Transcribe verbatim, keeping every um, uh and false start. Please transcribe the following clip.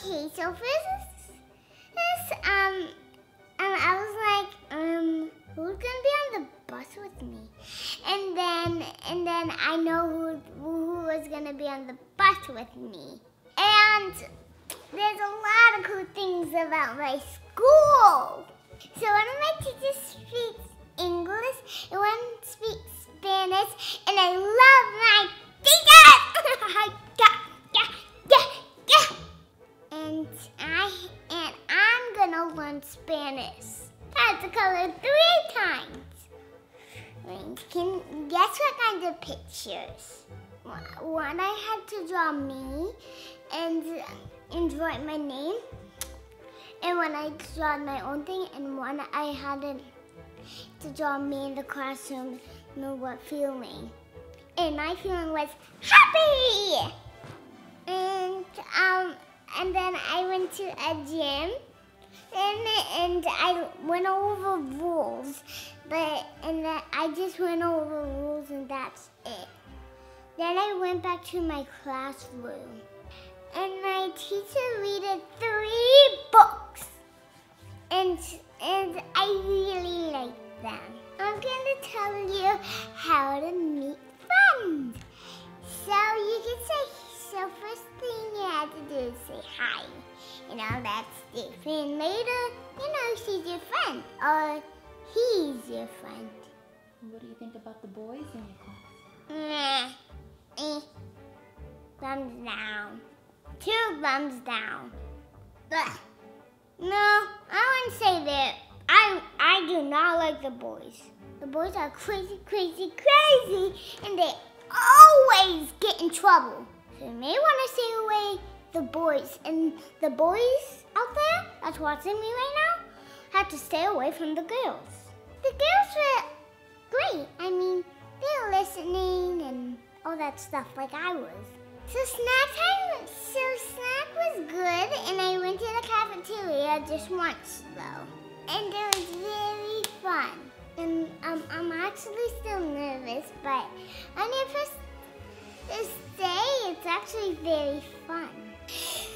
Okay, so first, this, um, um, I was like, um, who's gonna be on the bus with me? And then, and then I know who, who was gonna be on the bus with me. And there's a lot of cool things about my school. So one of my teachers speaks English, and one speaks Spanish, and I love my teachers. yeah, yeah, yeah. And I and I'm gonna learn Spanish. I have to color three times. Can guess what kind of pictures? One I had to draw me and and write my name, and when I draw my own thing, and one I had to, to draw me in the classroom, know what feeling. And my feeling was happy. And um and then I went to a gym, and and I went over rules, but and then I just went over rules and that's it. Then I went back to my classroom, and my teacher read three books, and and I really like them. I'm gonna tell you how to meet friends. So you can say, so first thing you have to do is say hi. You know, that's different. Later, you know, she's your friend, or he's your friend. What do you think about the boys in your class? Nah. Eh. Thumbs down. Two thumbs down. Ugh. No, I wouldn't say that. I I do not like the boys. The boys are crazy, crazy, crazy, and they always get in trouble. So you may want to stay away the boys. And the boys out there that's watching me right now have to stay away from the girls. The girls were great. I mean, they were listening and all that stuff like I was. So snack time, so snack was good, and I went to the cafeteria just once though. And it was very fun. And um, I'm actually still nervous, but on your first day, it's actually very fun.